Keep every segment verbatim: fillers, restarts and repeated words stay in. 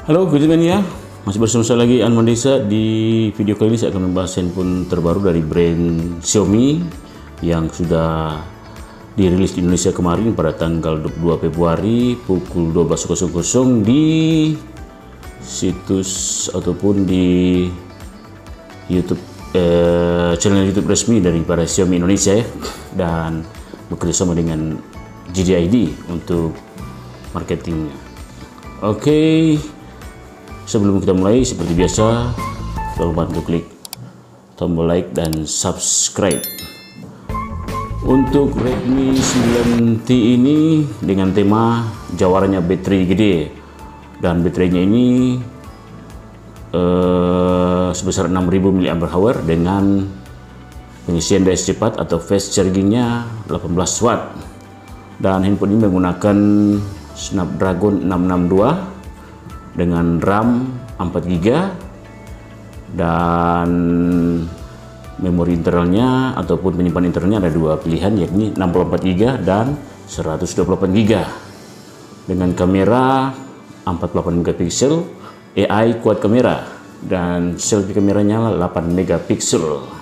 Halo good evening ya, masih bersama saya lagi Anwar Desa. Di video kali ini saya akan membahas handphone terbaru dari brand Xiaomi yang sudah dirilis di Indonesia kemarin pada tanggal dua puluh dua Februari pukul dua belas di situs ataupun di YouTube eh, channel YouTube resmi daripada Xiaomi Indonesia ya, dan bekerjasama dengan J D I D untuk marketingnya. Oke, okay. Sebelum kita mulai, seperti biasa, jangan lupa untuk klik tombol like dan subscribe. Untuk Redmi sembilan T ini dengan tema jawarannya baterai gede, dan baterainya ini uh, sebesar enam ribu miliampere hour dengan pengisian daya cepat atau fast chargingnya delapan belas watt. Dan handphone ini menggunakan Snapdragon enam enam dua dengan RAM empat giga dan memori internalnya ataupun penyimpanan internalnya ada dua pilihan, yakni enam puluh empat giga dan seratus dua puluh delapan giga dengan kamera empat puluh delapan megapiksel, A I quad kamera, dan selfie kameranya delapan megapiksel.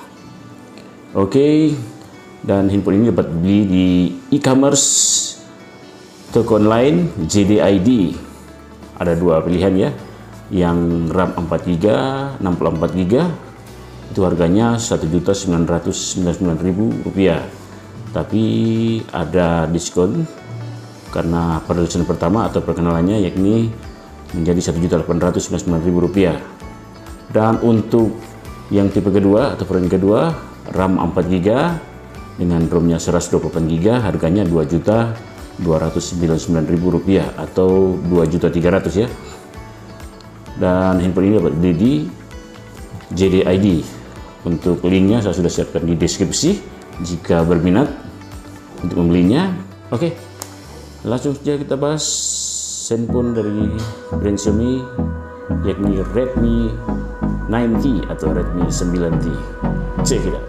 Oke, dan handphone ini dapat dibeli di e-commerce toko online J D I D. Ada dua pilihan ya, yang RAM empat giga, enam puluh empat giga itu harganya satu juta sembilan ratus sembilan puluh sembilan ribu rupiah, tapi ada diskon karena perilisan pertama atau perkenalannya, yakni menjadi satu juta delapan ratus sembilan puluh sembilan ribu rupiah. Dan untuk yang tipe kedua atau varian kedua, RAM empat giga dengan ROM-nya seratus dua puluh delapan giga, harganya dua juta dua ratus sembilan puluh sembilan ribu rupiah atau dua juta tiga ratus ya. Dan handphone ini dapat beli di J D I D. Untuk linknya saya sudah siapkan di deskripsi jika berminat untuk membelinya. Oke, langsung saja kita bahas handphone dari brand Xiaomi, yakni Redmi sembilan T atau Redmi sembilan T. Check it out.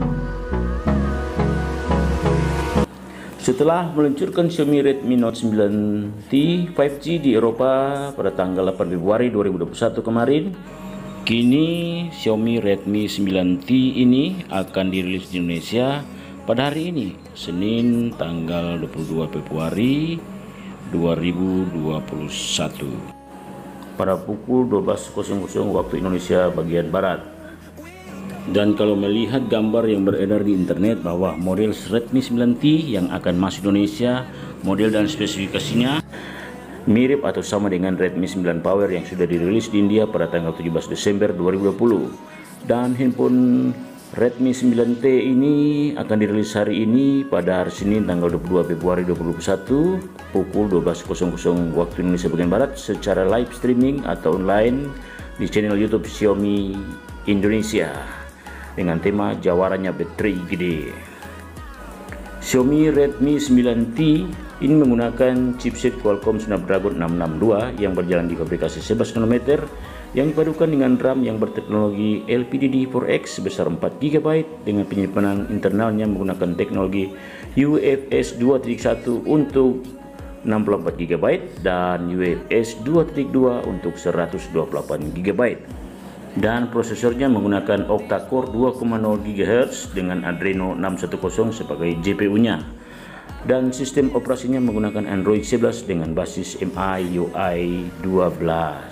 Setelah meluncurkan Xiaomi Redmi Note sembilan T lima G di Eropa pada tanggal delapan Februari dua ribu dua puluh satu kemarin, kini Xiaomi Redmi sembilan T ini akan dirilis di Indonesia pada hari ini, Senin tanggal dua puluh dua Februari dua ribu dua puluh satu pada pukul dua belas waktu Indonesia bagian Barat. Dan kalau melihat gambar yang beredar di internet bahwa model Redmi sembilan T yang akan masuk Indonesia, model dan spesifikasinya mirip atau sama dengan Redmi sembilan Power yang sudah dirilis di India pada tanggal tujuh belas Desember dua ribu dua puluh. Dan handphone Redmi sembilan T ini akan dirilis hari ini pada hari Senin tanggal dua puluh dua Februari dua ribu dua puluh satu pukul dua belas waktu Indonesia bagian Barat secara live streaming atau online di channel YouTube Xiaomi Indonesia dengan tema jawarannya baterai gede. Xiaomi Redmi sembilan T ini menggunakan chipset Qualcomm Snapdragon enam enam dua yang berjalan di fabrikasi sebelas nanometer yang dipadukan dengan RAM yang berteknologi L P D D four X sebesar empat giga byte dengan penyimpanan internalnya menggunakan teknologi U F S dua titik satu untuk enam puluh empat giga byte dan U F S dua titik dua untuk seratus dua puluh delapan giga byte. Dan prosesornya menggunakan octa-core dua koma nol gigahertz dengan Adreno enam satu nol sebagai G P U-nya. Dan sistem operasinya menggunakan Android sebelas dengan basis M I U I dua belas.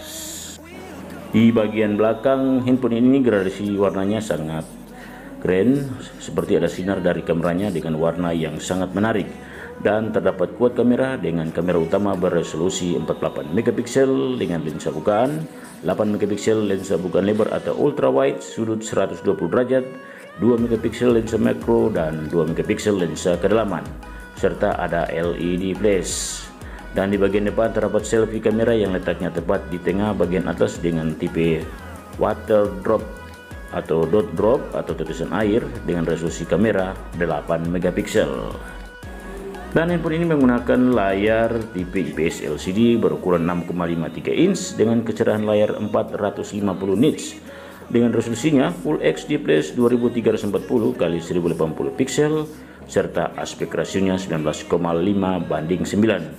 Di bagian belakang handphone ini gradasi warnanya sangat keren, seperti ada sinar dari kameranya dengan warna yang sangat menarik. Dan terdapat quad kamera dengan kamera utama beresolusi empat puluh delapan megapiksel dengan lensa bukaan, delapan megapiksel lensa bukaan lebar atau ultra wide sudut seratus dua puluh derajat, dua megapiksel lensa makro dan dua megapiksel lensa kedalaman, serta ada L E D flash. Dan di bagian depan terdapat selfie kamera yang letaknya tepat di tengah bagian atas dengan tipe water drop atau dot drop atau tetesan air dengan resolusi kamera delapan megapiksel. Dan handphone ini menggunakan layar tipe I P S L C D berukuran enam koma lima tiga inch dengan kecerahan layar empat ratus lima puluh nits dengan resolusinya Full H D Plus dua ribu tiga ratus empat puluh kali seribu delapan puluh piksel serta aspek rasionya sembilan belas koma lima banding sembilan.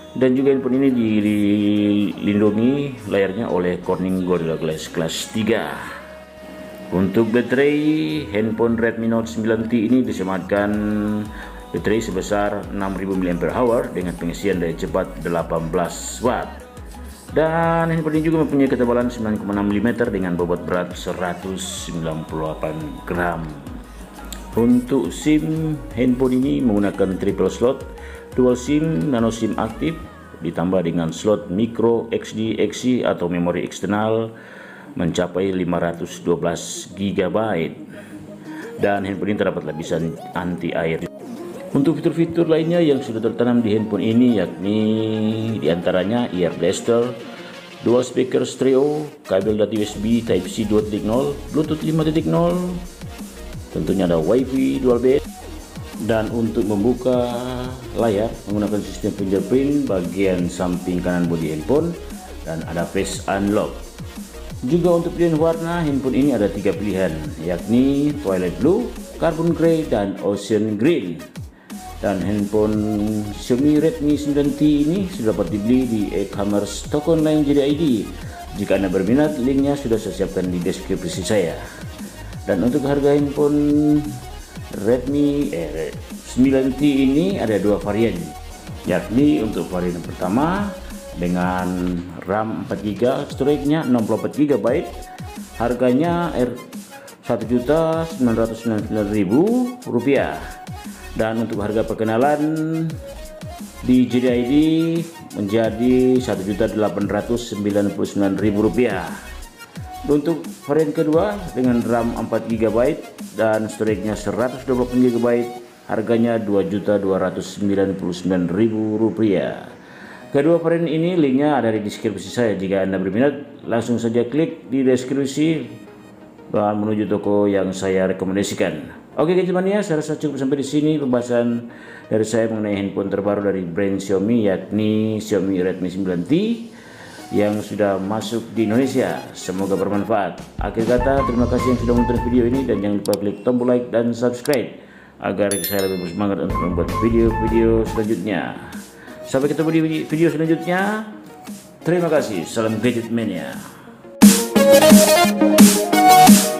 Dan juga handphone ini dilindungi layarnya oleh Corning Gorilla Glass kelas tiga. Untuk baterai handphone Redmi Note sembilan T ini disematkan baterai sebesar enam ribu mili ampere hour dengan pengisian daya cepat delapan belas watt. Dan handphone ini juga mempunyai ketebalan sembilan koma enam milimeter dengan bobot berat seratus sembilan puluh delapan gram. Untuk SIM handphone ini menggunakan triple slot, dual SIM, nano SIM aktif, ditambah dengan slot micro X D X C atau memori eksternal mencapai lima ratus dua belas giga byte. Dan handphone ini terdapat lapisan anti air. Untuk fitur-fitur lainnya yang sudah tertanam di handphone ini yakni diantaranya ear blaster, dual speaker stereo, kabel data U S B Type C dua titik nol, Bluetooth lima titik nol, tentunya ada WiFi dual band. Dan untuk membuka layar menggunakan sistem fingerprint bagian samping kanan bodi handphone, dan ada face unlock. Juga untuk pilihan warna handphone ini ada tiga pilihan, yakni Twilight Blue, Carbon Grey, dan Ocean Green. Dan handphone Xiaomi Redmi sembilan T ini sudah dapat dibeli di e-commerce toko online J D I D. Jika Anda berminat, linknya sudah saya siapkan di deskripsi saya. Dan untuk harga handphone Redmi eh, sembilan T ini ada dua varian, yakni untuk varian pertama dengan RAM empat giga byte, storage-nya enam puluh empat giga byte, harganya satu juta sembilan ratus sembilan puluh sembilan ribu rupiah. Dan untuk harga perkenalan di J D I D menjadi satu juta delapan ratus sembilan puluh sembilan ribu rupiah. Untuk varian kedua dengan RAM empat giga byte dan storage-nya seratus dua puluh delapan giga byte, harganya dua juta dua ratus sembilan puluh sembilan ribu rupiah. Kedua varian ini linknya ada di deskripsi saya. Jika Anda berminat, langsung saja klik di deskripsi dan menuju toko yang saya rekomendasikan. Oke guys, teman-teman, saya rasa cukup sampai di sini pembahasan dari saya mengenai handphone terbaru dari brand Xiaomi, yakni Xiaomi Redmi sembilan T yang sudah masuk di Indonesia. Semoga bermanfaat. Akhir kata, terima kasih yang sudah menonton video ini, dan jangan lupa klik tombol like dan subscribe agar saya lebih bersemangat untuk membuat video-video selanjutnya. Sampai ketemu di video selanjutnya. Terima kasih. Salam Gadget Mania.